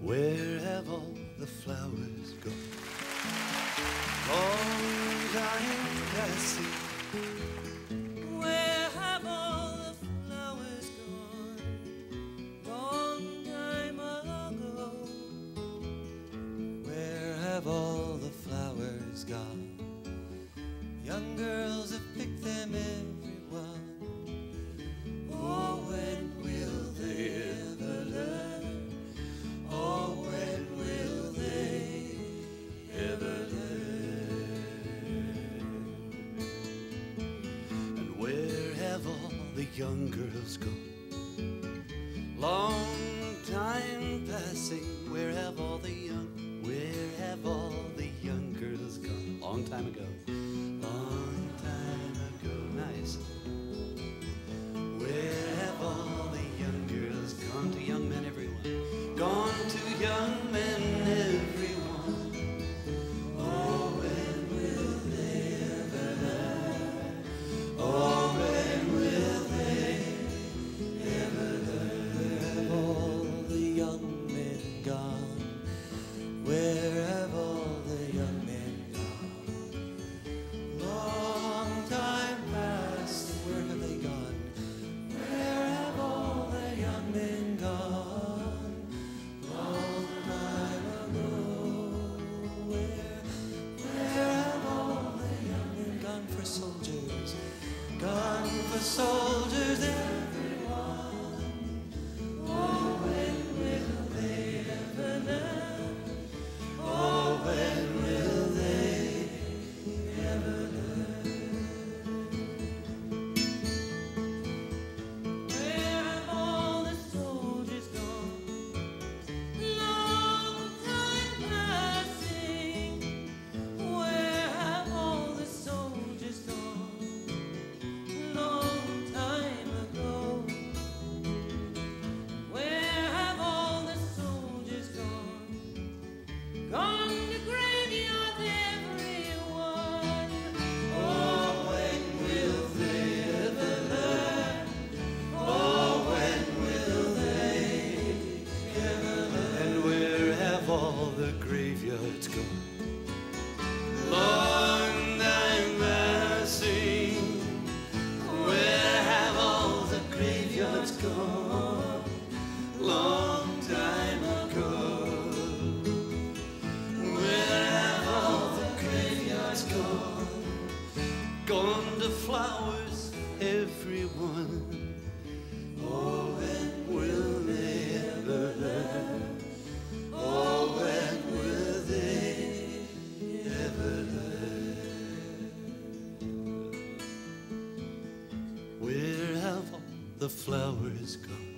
Where have all the flowers gone? Long time passing. Where have all the flowers gone? Long time ago. Where have all the flowers gone? Young girls have picked them, everyone. Oh, when will they ever learn? Oh, when will they ever learn? And where have all the young girls gone? Long time passing. Where have all the young girls gone? Long time ago. Long time ago. Nice. Where have all the young girls gone? To young men, everyone. Gone to young men, everyone. Oh, when will they ever learn? Oh, when will they ever learn? Where have all the young men gone? Where have all the young men gone? Long time past, where have they gone? Where have all the young men gone? Long time ago. Where have all the young men gone for soldiers? Gone for soldiers, everyone. Oh, when will they ever learn? Oh, when will they ever learn? Where have all the soldiers gone? Long time passing. Where have all the soldiers gone? Long time ago. Where have all the soldiers gone? Gone to graveyards, everyone. Oh, when will they ever learn? Oh, when will they ever learn? And where have all the graveyards gone? Long time passing. Where have all the graveyards gone? Long time ago. Where have all the graveyards gone? Gone to flowers, everyone. Oh, when will they ever learn? Oh, when will they ever learn? Where have all the flowers gone?